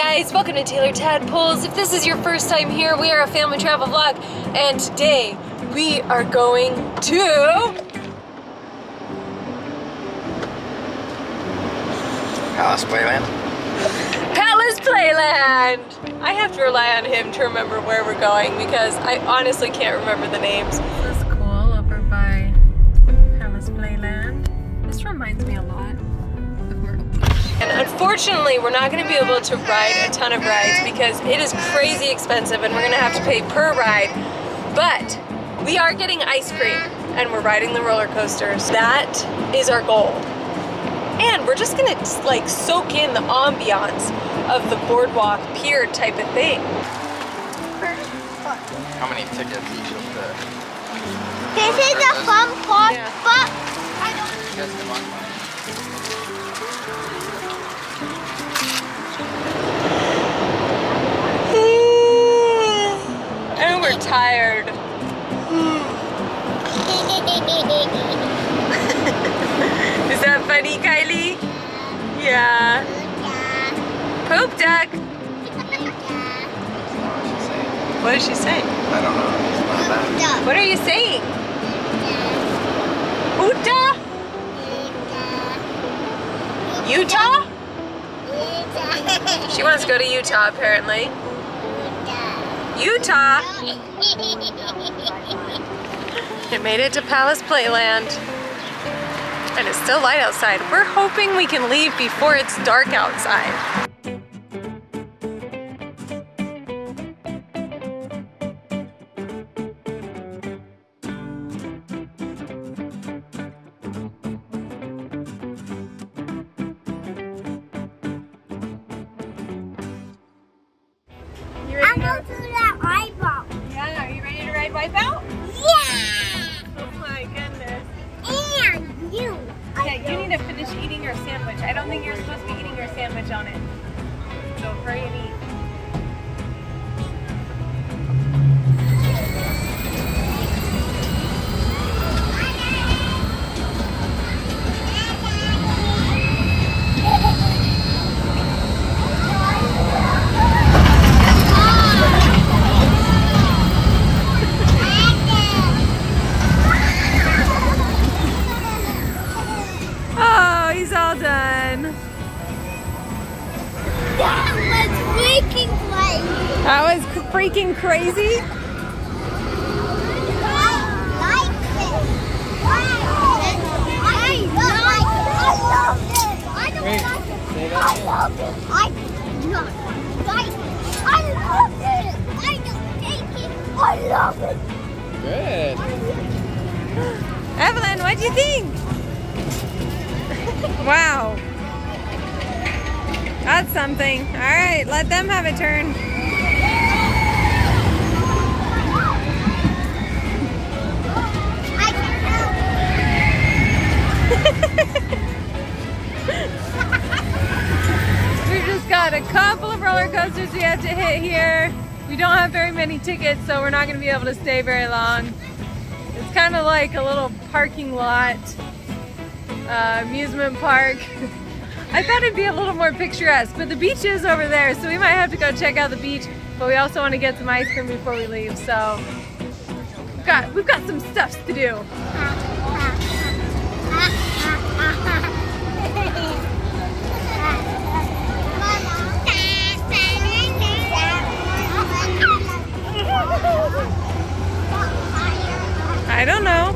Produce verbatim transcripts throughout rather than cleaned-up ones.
guys, welcome to Taylor Tadpoles. If this is your first time here, we are a family travel vlog, and today we are going to Palace Playland. Palace Playland. I have to rely on him to remember where we're going because I honestly can't remember the names. This is cool over by Palace Playland. This reminds me a lot of Myrtle Beach. And unfortunately, we're not going to be able to ride a ton of rides because it is crazy expensive and we're going to have to pay per ride. But we are getting ice cream and we're riding the roller coasters. That is our goal. And we're just gonna like soak in the ambiance of the boardwalk pier type of thing. How many tickets each of the... This is the fun part, Yeah. but I don't... Yes, the fun part. And we're tired. Is that funny, Kylie? Yeah. Poop duck. What is she saying? I don't know. It's not that. What are you saying? Utah? Utah? She wants to go to Utah apparently. Utah. It made it to Palace Playland. And it's still light outside. We're hoping we can leave before it's dark outside. You ready I'm to... going to that eyeball. Yeah, are you ready to ride Wipeout? Yeah! Oh my goodness. And you. Okay, you need to finish eating your sandwich. I don't think you're supposed to be eating your sandwich on it. So hurry and eat. Oh, he's all done. That was freaking crazy. That was freaking crazy. I like it. I love it. I don't Wait, like it. say that I love it. I do not like it. I love it. I don't take it. I love it. Good. Evelyn, what'd you think? Wow. That's something. All right, let them have a turn. I can help. We've just got a couple of roller coasters we have to hit here. We don't have very many tickets, so we're not going to be able to stay very long. It's kind of like a little parking lot, uh, amusement park. I thought it'd be a little more picturesque, but the beach is over there, so we might have to go check out the beach, but we also want to get some ice cream before we leave, so we've got, we've got some stuff to do. I don't know.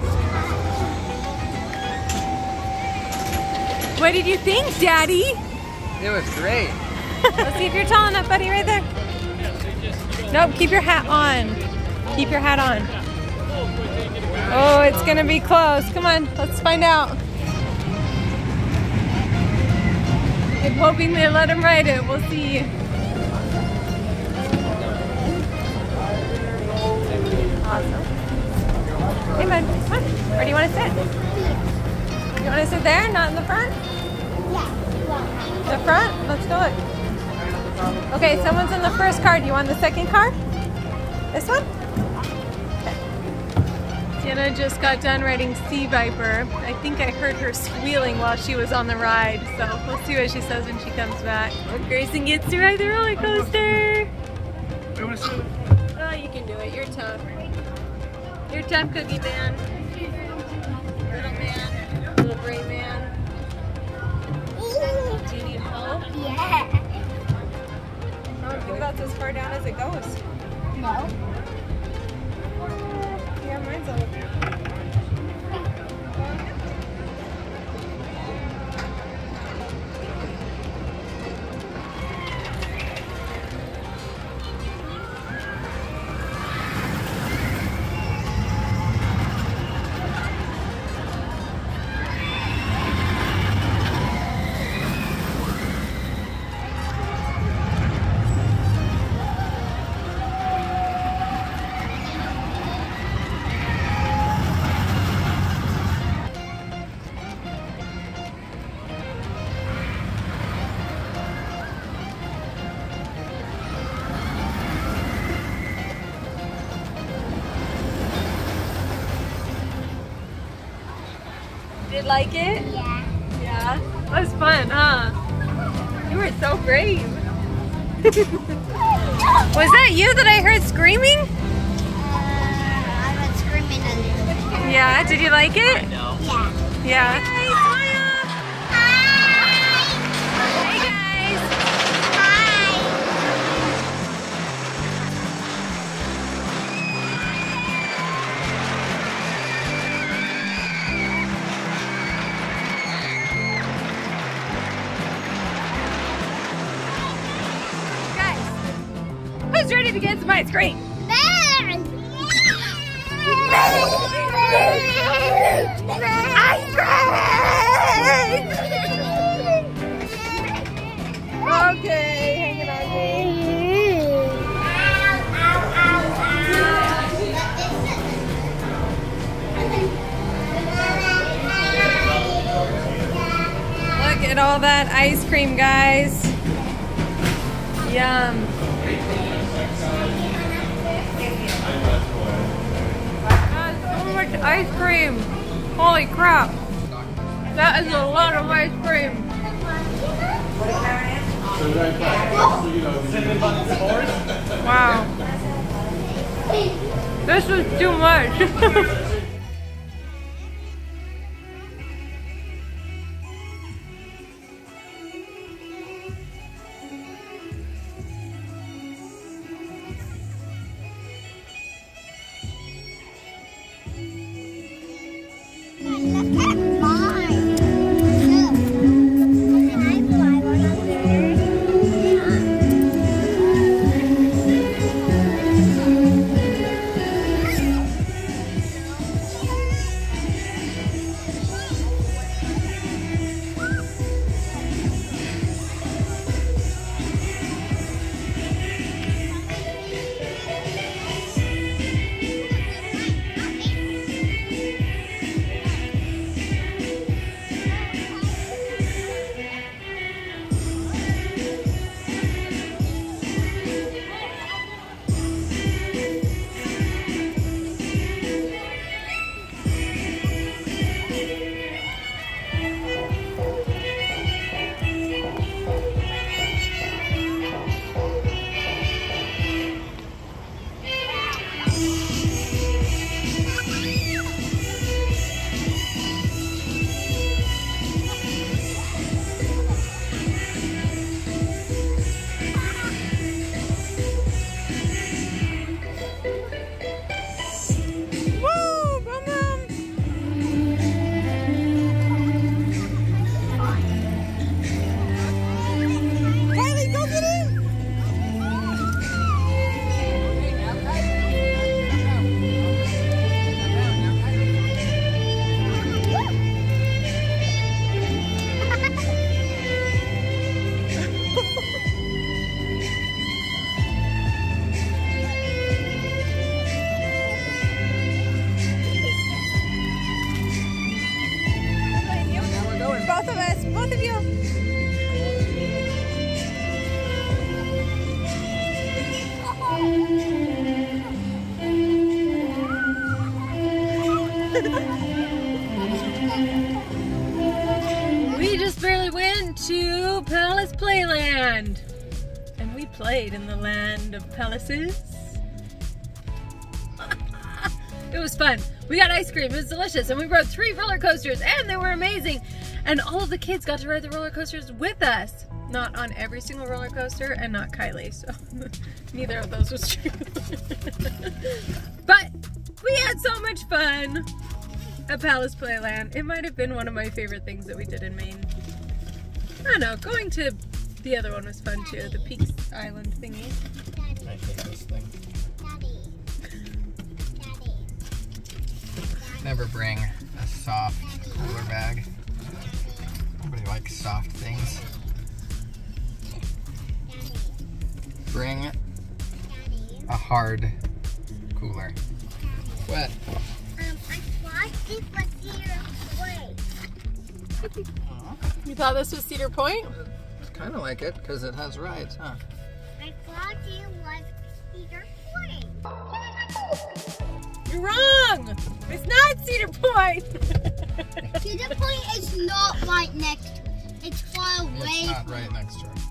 What did you think, Daddy? It was great. Let's see if you're tall enough, buddy, right there. Nope, keep your hat on. Keep your hat on. Oh, it's gonna be close. Come on, let's find out. I'm hoping they let him ride it. We'll see. Awesome. Hey, bud, come on. Where do you want to sit? You want to sit there, not in the front? The front? Let's go look. Okay, someone's in the first car. Do you want the second car? This one? Okay. So Sienna just got done riding Sea Viper. I think I heard her squealing while she was on the ride, so we'll see what she says when she comes back. Grayson gets to ride the roller coaster. Oh, you can do it. You're tough. You're tough, Cookie Man. Little man. Little gray man. Do you need help? Yeah. I don't think that's as far down as it goes. No. Yeah, mine's all over. Did like it? Yeah. Yeah? That was fun, huh? You were so brave. Was that you that I heard screaming? Uh, I was screaming a little bit. Yeah, did you like it? No. Yeah. Yeah. Hi. Hey guys! Hi. Who's ready to get some ice cream? Man. Ice cream! Okay, hanging on me. Look at all that ice cream, guys. Yum. That's so much ice cream. Holy crap. That is a lot of ice cream. Wow. This is too much. Look at mine. Look. Can I fly one up there? to Palace Playland. And we played in the land of palaces. It was fun. We got ice cream, it was delicious, and we rode three roller coasters, and they were amazing. And all of the kids got to ride the roller coasters with us. Not on every single roller coaster, and not Kylie, so neither of those was true. But we had so much fun at Palace Playland. It might have been one of my favorite things that we did in Maine. I don't know, going to the other one was fun too, the Peaks Island thingy. I hate this thing. Never bring a soft cooler bag. Nobody likes soft things. Bring a hard cooler. What? Um, I watched it was Cedar Point. You thought this was Cedar Point? It's kind of like it because it has rides, huh? I thought it was Cedar Point. You're wrong! It's not Cedar Point! Cedar Point is not right next to it. It's far away. It's not right next to it.